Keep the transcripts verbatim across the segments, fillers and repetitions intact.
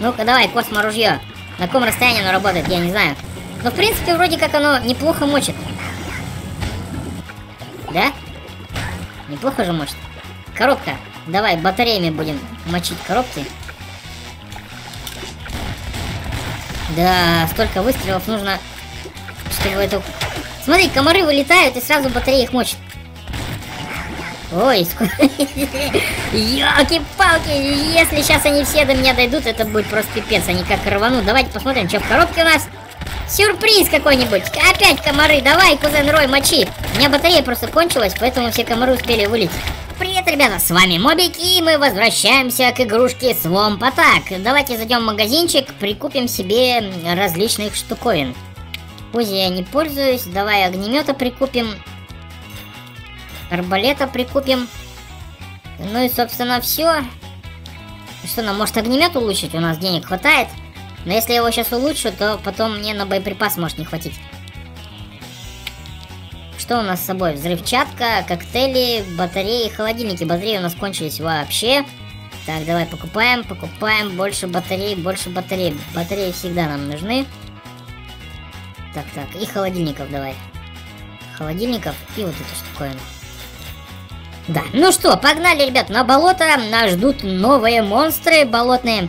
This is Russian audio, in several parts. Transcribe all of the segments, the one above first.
Ну-ка, давай, космо-ружье. На каком расстоянии оно работает, я не знаю. Но, в принципе, вроде как оно неплохо мочит. Да? Неплохо же мочит. Коробка. Давай, батареями будем мочить коробки. Да, столько выстрелов нужно, чтобы это... Смотри, комары вылетают и сразу батарея их мочит. Ой, сколько... Ёлки-палки, если сейчас они все до меня дойдут, это будет просто пипец. Они как рванут. Давайте посмотрим, что в коробке у нас. Сюрприз какой-нибудь. Опять комары. Давай, кузен Рой, мочи. У меня батарея просто кончилась, поэтому все комары успели вылететь. Привет, ребята, с вами Мобик, и мы возвращаемся к игрушке Swamp Attack. Давайте зайдем в магазинчик, прикупим себе различных штуковин. Узи я не пользуюсь. Давай огнемета прикупим. Арбалета прикупим. Ну и, собственно, все. Что нам, может огнемет улучшить? У нас денег хватает. Но если я его сейчас улучшу, то потом мне на боеприпас может не хватить. Что у нас с собой? Взрывчатка, коктейли, батареи, холодильники. Батареи у нас кончились вообще. Так, давай покупаем, покупаем. Больше батарей, больше батарей. Батареи всегда нам нужны. Так, так, и холодильников давай. Холодильников и вот эту штуковину. Да, ну что, погнали, ребят, на болото. Нас ждут новые монстры болотные.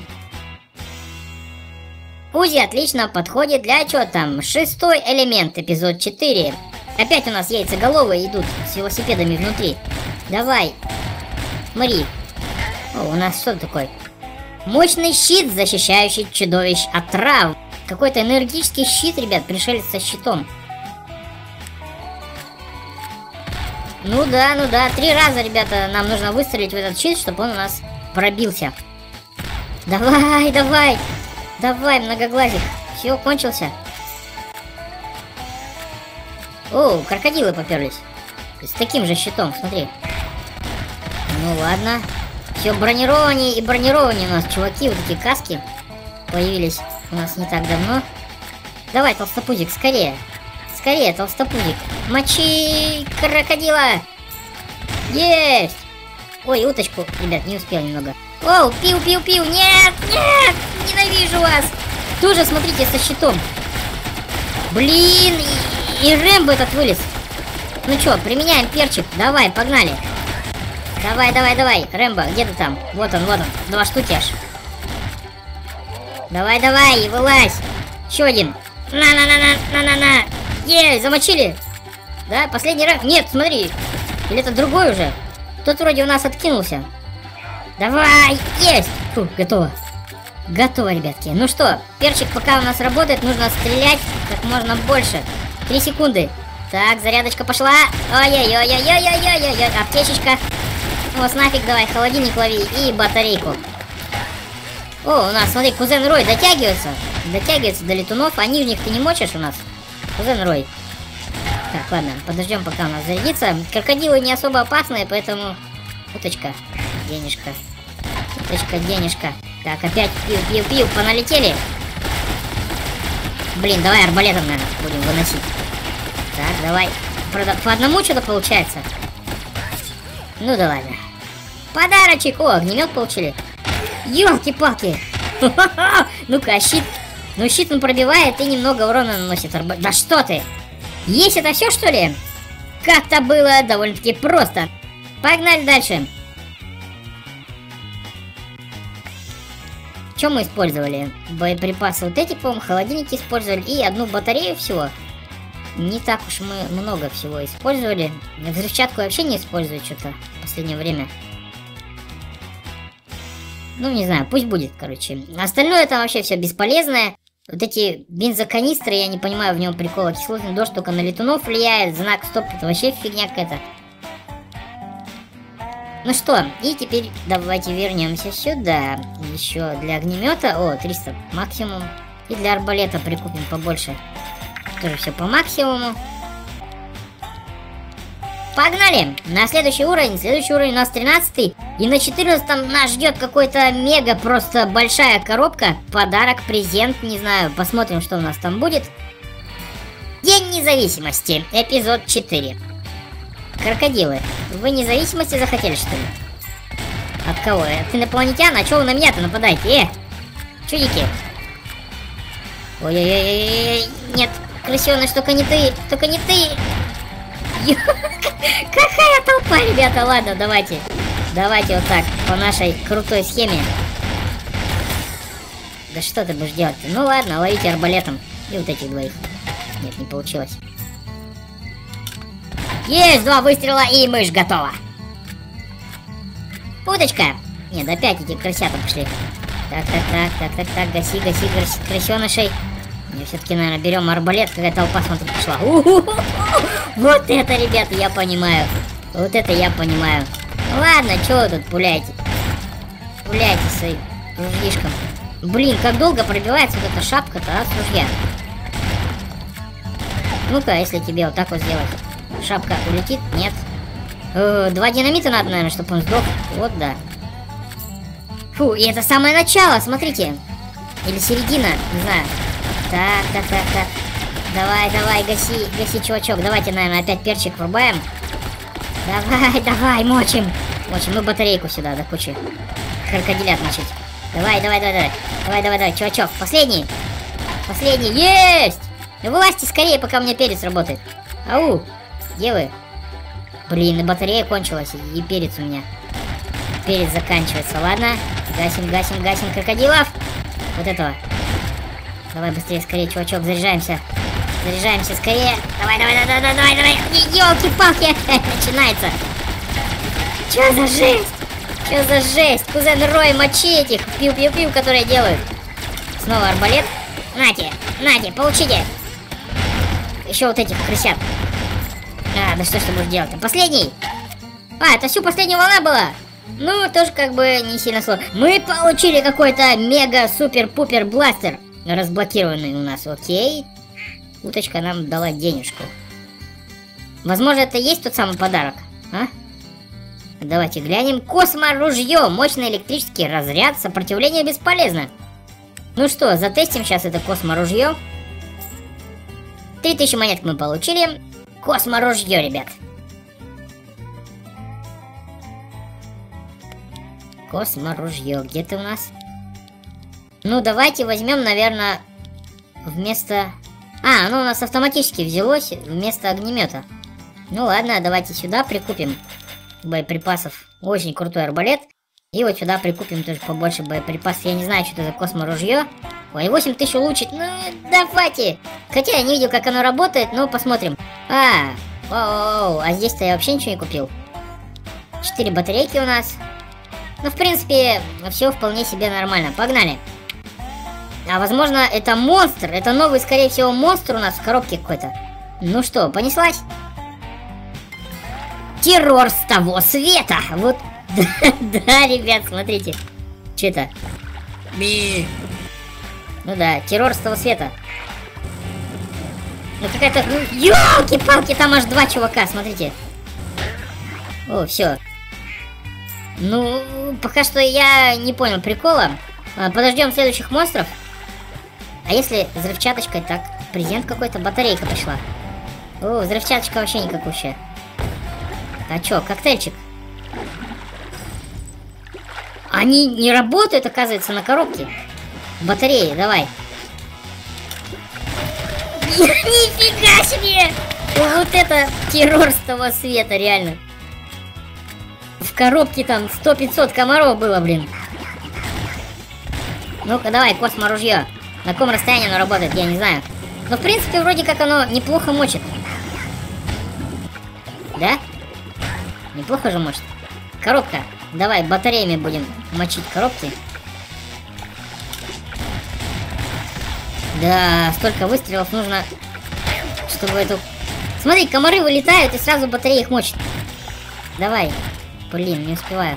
Узи отлично подходит для чего там? Шестой элемент, эпизод четыре. Опять у нас яйцеголовые идут с велосипедами внутри. Давай. Смотри. О, у нас что такое? Мощный щит, защищающий чудовищ от трав. Какой-то энергетический щит, ребят, пришелец со щитом. Ну да, ну да. Три раза, ребята, нам нужно выстрелить в этот щит, чтобы он у нас пробился. Давай, давай. Давай, многоглазик. Все, кончился. О, крокодилы поперлись. С таким же щитом, смотри. Ну ладно. Все, бронирование и бронирование у нас, чуваки. Вот эти каски появились у нас не так давно. Давай, толстопузик, скорее. Скорее, толстопузик. Мочи крокодила. Есть. Ой, уточку, ребят, не успел немного. Оу, пиу-пиу-пиу. Нет, нет, ненавижу вас. Тоже, смотрите, со щитом. Блин, и, и Рэмбо этот вылез. Ну что, применяем перчик. Давай, погнали. Давай, давай, давай. Рэмбо, где ты там? Вот он, вот он. Два штуки аж. Давай, давай, вылазь. Еще один. На-на-на-на-на-на-на. Ей, замочили. Да, последний раз. Нет, смотри. Или это другой уже? Тот вроде у нас откинулся. Давай, есть. Фу, готово. Готово, ребятки. Ну что, перчик пока у нас работает, нужно стрелять как можно больше. Три секунды. Так, зарядочка пошла. Ой-ой-ой-ой-ой-ой-ой-ой. Аптечечка. Вот нафиг, давай, холодильник лови и батарейку. О, у нас, смотри, кузен Рой дотягивается. Дотягивается до летунов, а нижних ты не мочишь у нас? Кузен Рой. Так, ладно, подождем, пока у нас зарядится. Крокодилы не особо опасные, поэтому... Уточка, денежка. Уточка, денежка. Так, опять пью-пью-пью, поналетели. Блин, давай арбалетом, наверное, будем выносить. Так, давай. Правда, по одному что-то получается. Ну да ладно. Подарочек! О, огнемет получили. Ёлки-палки! Ну-ка, щит. Ну, щит он пробивает и немного урона наносит. Арба... Да что ты? Есть это все, что ли? Как-то было довольно-таки просто. Погнали дальше. Что мы использовали? Боеприпасы вот эти, по-моему, холодильники использовали. И одну батарею всего. Не так уж мы много всего использовали. Взрывчатку вообще не использую что-то в последнее время. Ну, не знаю, пусть будет, короче. Остальное там вообще все бесполезное. Вот эти бензоканистры, я не понимаю в нем прикола. Кислотный дождь только на летунов влияет. Знак стоп, это вообще фигня какая-то. Ну что, и теперь давайте вернемся сюда. Еще для огнемета. О, триста максимум. И для арбалета прикупим побольше. Тоже все по максимуму. Погнали! На следующий уровень. Следующий уровень у нас тринадцатый. И на четырнадцатом нас ждет какой-то мега просто большая коробка. Подарок, презент, не знаю. Посмотрим, что у нас там будет. День независимости. Эпизод четыре. Крокодилы. Вы независимости захотели, что ли? От кого? От инопланетян? А чего вы на меня-то нападаете? Э! Чудики. Ой-ой-ой-ой-ой. Нет, крысёныш, только не ты. Только не ты. Какая толпа, ребята. Ладно, давайте. Давайте вот так, по нашей крутой схеме. Да что ты будешь делать-то? Ну ладно, ловите арбалетом. И вот этих двоих. Нет, не получилось. Есть два выстрела, и мышь готова. Удочка. Нет, опять эти крысята пошли. Так, так, так, так, так, так, гаси, гаси, гаси крысенышей. Мы все-таки, наверное, берем арбалет, какая толпа, смотри, пошла. У-ху-ху-ху! Вот это, ребята, я понимаю. Вот это я понимаю. Ладно, что вы тут пуляете? Пуляйте своим ружьишком. Блин, как долго пробивается вот эта шапка-то, а, с ружья. Ну-ка, если тебе вот так вот сделать. Шапка улетит? Нет. Э, два динамита надо, наверное, чтобы он сдох. Вот, да. Фу, и это самое начало, смотрите. Или середина, не знаю. Так, так, так, так. Давай, давай, гаси, гаси, чувачок. Давайте, наверное, опять перчик врубаем. Давай, давай, мочим. Мочим, ну батарейку сюда, до кучи. Крокодилят мочить. Давай, давай, давай, давай. Давай, давай, давай, чувачок. Последний. Последний. Есть! Ну вылазьте скорее, пока у меня перец работает. Ау, где вы? Блин, и батарея кончилась, и перец у меня. Перец заканчивается, ладно. Гасим, гасим, гасим крокодилов. Вот этого. Давай быстрее, скорее, чувачок, заряжаемся. Заряжаемся скорее. Давай, давай, давай, давай, давай, давай. Ёлки-палки, начинается. Чё за жесть? Чё за жесть? Кузен Рой, мочи этих пиу-пиу-пиу, которые делают. Снова арбалет. Нате, нате, получите. Еще вот этих крысят. А, да что ж ты будешь делать-то? Последний. А, это всю последняя волна была. Ну, тоже как бы не сильно сложно. Мы получили какой-то мега-супер-пупер бластер. Разблокированный у нас, окей. Уточка нам дала денежку. Возможно, это и есть тот самый подарок, а? Давайте глянем. Косморужье. Мощный электрический разряд. Сопротивление бесполезно. Ну что, затестим сейчас это косморужье. три тысячи монет мы получили. Косморужье, ребят. Косморужье. Где ты у нас? Ну, давайте возьмем, наверное, вместо... А, оно у нас автоматически взялось вместо огнемета. Ну ладно, давайте сюда прикупим боеприпасов. Очень крутой арбалет. И вот сюда прикупим тоже побольше боеприпасов. Я не знаю, что это за косморужье. Ой, восемь тысяч улучшить. Ну, давайте. Хотя я не видел, как оно работает, но посмотрим. А, о-о-о, а здесь-то я вообще ничего не купил. Четыре батарейки у нас. Ну, в принципе, все вполне себе нормально. Погнали. А возможно, это монстр. Это новый, скорее всего, монстр у нас в коробке какой-то. Ну что, понеслась? Террор с того света. Вот, да, ребят, смотрите. Что это? Ну да, террор с того света. Ну какая-то... Ёлки-палки, там аж два чувака, смотрите. О, все. Ну, пока что я не понял прикола. Подождем следующих монстров. А если взрывчаточкой, так, презент какой-то, батарейка пришла. О, взрывчаточка вообще никакущая. А чё, коктейльчик? Они не работают, оказывается, на коробке. Батареи, давай. Нифига себе! Вот это террор с того света, реально. В коробке там сто-пятьсот комаров было, блин. Ну-ка, давай, косморужье. На каком расстоянии оно работает, я не знаю. Но, в принципе, вроде как оно неплохо мочит. Да? Неплохо же мочит. Коробка. Давай, батареями будем мочить коробки. Да, столько выстрелов нужно, чтобы эту... Смотри, комары вылетают и сразу батарея их мочит. Давай. Блин, не успеваю.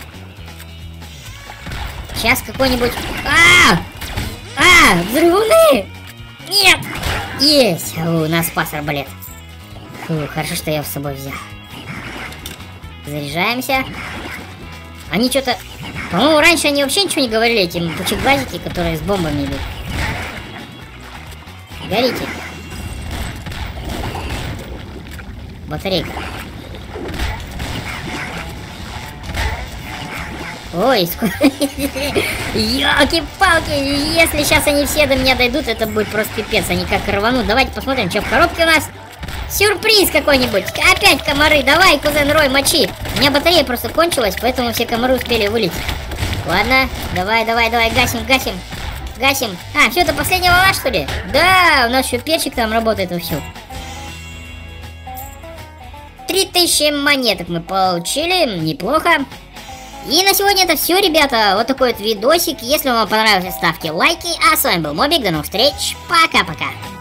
Сейчас какой-нибудь... А! А! Взрывуны! Нет! Есть! У нас спас арбалет. Фу, хорошо, что я его с собой взял. Заряжаемся. Они что-то... По-моему, раньше они вообще ничего не говорили, эти пучеглазики, которые с бомбами идут. Горите. Батарейка. Ой, ёлки-палки, если сейчас они все до меня дойдут, это будет просто пипец, они как рванут. Давайте посмотрим, что в коробке у нас. Сюрприз какой-нибудь. Опять комары, давай, кузен Рой, мочи. У меня батарея просто кончилась, поэтому все комары успели вылететь. Ладно, давай, давай, давай, гасим, гасим, гасим. А, все, это последняя волна, что ли? Да, у нас еще перчик там работает вовсю. Три тысячи монеток мы получили, неплохо. И на сегодня это все, ребята. Вот такой вот видосик. Если вам понравился, ставьте лайки. А с вами был Мобик. До новых встреч. Пока-пока.